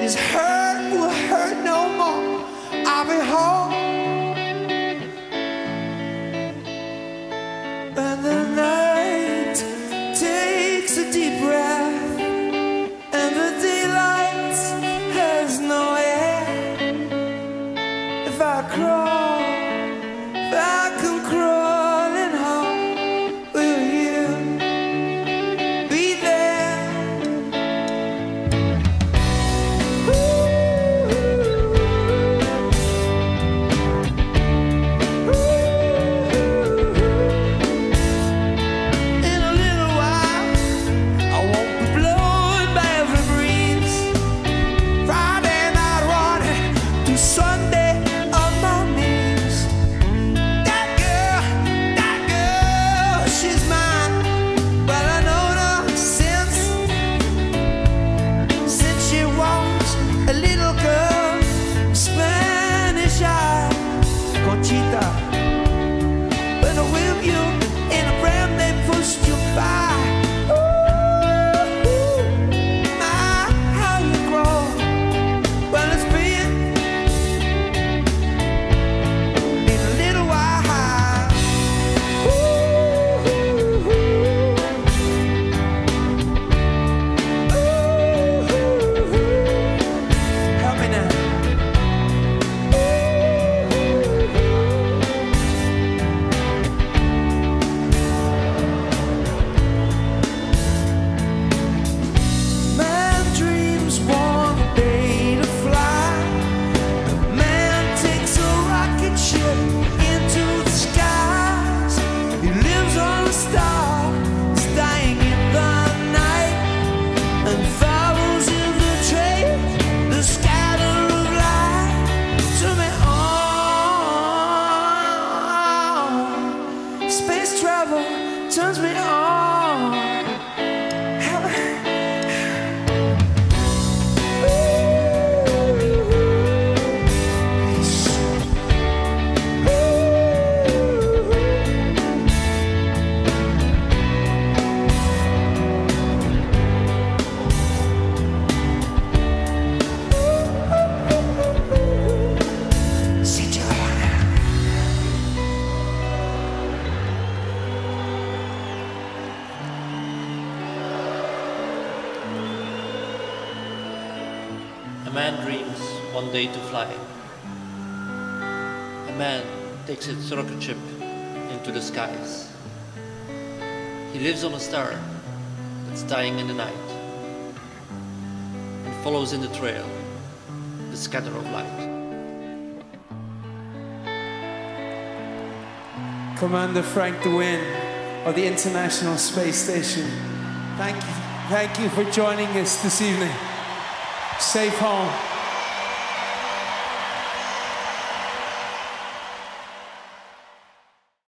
This hurt will hurt no more. I'll be home. And the night takes a deep breath, and the daylight has no air. If I crawl, if I come crawling home, will you be there? In a little while, I won't be blown by every breeze. Friday night running to Sunday on my knees. That girl, she's mine. But I know her since she was a little girl, Spanish eyed Conchita. But with you in a pram, they pushed you by. Ooh, my, how you grow. Well, it's been in a little while. Help me now. Man dreams one day to fly. A man takes a rocket ship into the skies. He lives on a star, dying in the night, and follows in the trail, the scatter of light. To me on, space travel turns me on. A man dreams one day to fly. A man takes his rocket ship into the skies. He lives on a star that's dying in the night, and follows in the trail, the scatter of light. Commander Frank DeWin of the International Space Station, thank you for joining us this evening. Safe home.